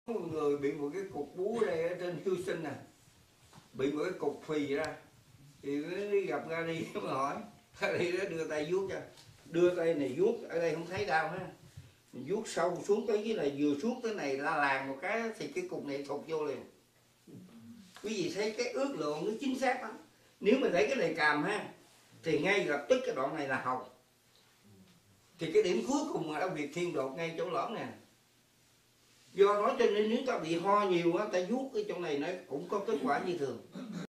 Người bị một cái cục bú đây ở trên thư sinh nè, bị một cái cục phì ra thì nó đi gặp ra đi mà hỏi đi đó đưa tay vuốt cho, đưa tay này vuốt ở đây không thấy đau ha, vuốt sâu xuống tới cái này, vừa xuống tới này la làng một cái thì cái cục này thụt vô liền. Quý vị thấy cái ước lượng nó chính xác lắm. Nếu mà thấy cái này càm ha thì ngay lập tức cái đoạn này là hầu, thì cái điểm cuối cùng là việc thiên đột ngay chỗ lõm nè. Do đó cho nên nếu ta bị ho nhiều á, ta vuốt cái chỗ này nó cũng có kết quả như thường.